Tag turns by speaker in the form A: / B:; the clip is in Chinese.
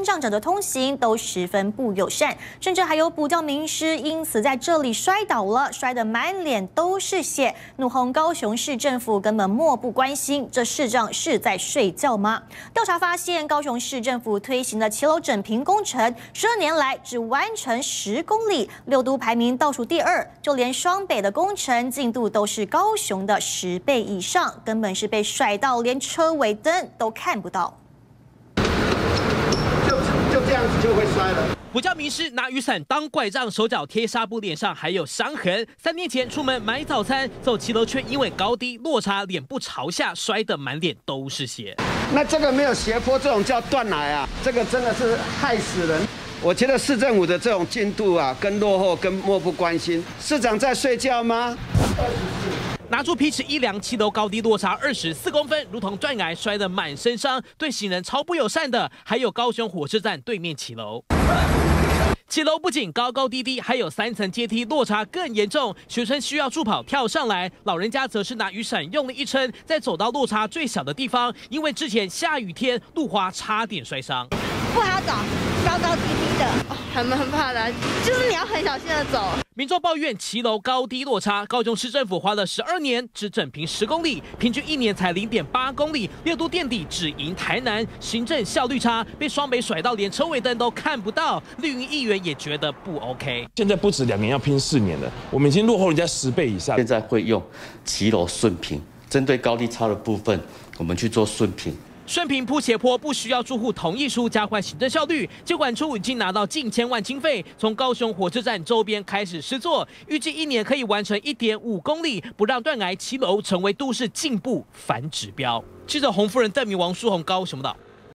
A: 障者的通行都十分不友善，甚至还有补教名师因此在这里摔倒了，摔得满脸都是血，怒轰高雄市政府根本漠不关心，这市长是在睡觉吗？调查发现，高雄市政府推行的骑楼整平工程，12年来只完成10公里，6都排名倒数第2，就连双北的工程进度都是高雄的10倍以上，根本是被甩到连车尾灯都看不到。
B: 就这样子就会摔了。
C: 补教名师拿雨伞当拐杖，手脚贴纱布，脸上还有伤痕。3年前出门买早餐，走骑楼却因为高低落差，脸部朝下，摔得满脸都是血。
B: 那这个没有斜坡，这种叫断崖啊，这个真的是害死人。我觉得市政府的这种进度啊，跟落后跟漠不关心。市长在睡觉吗？
C: 拿出皮尺一量，骑楼高低落差24公分，如同断崖，摔得满身伤，对行人超不友善的。还有高雄火车站对面骑楼。 骑楼不仅高高低低，还有3层阶梯，落差更严重。学生需要助跑跳上来，老人家则是拿雨伞用力一撑，再走到落差最小的地方。因为之前下雨天，路滑差点摔伤。
D: 不好走，高高低低的，很怕的，就是你要很小心的走。
C: 民众抱怨骑楼高低落差，高雄市政府花了12年只整平10公里，平均1年才0.8公里，6都垫底只赢台南，行政效率差，被双北甩到连车尾灯都看不到。绿营议员也觉得不 OK。
E: 现在不止2年，要拼4年了，我们已经落后人家10倍以上。
F: 现在会用骑楼顺平，针对高低差的部分，我们去做顺平。
C: 顺平铺斜坡不需要住户同意书，加快行政效率。监管处已经拿到近1000万经费，从高雄火车站周边开始施作，预计1年可以完成1.5公里，不让断崖骑楼成为都市进步反指标。记者洪夫人、邓明、王书宏高雄报道。